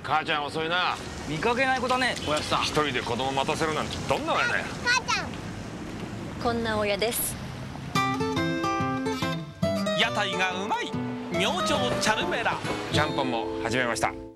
母ちゃん遅いな。 見かけない子だね、おやつさん。 一人で子供待たせるなんてどんな親だよ。 母ちゃん、 こんな親です。 屋台がうまい明星チャルメラ。 ちゃんぽんも始めました。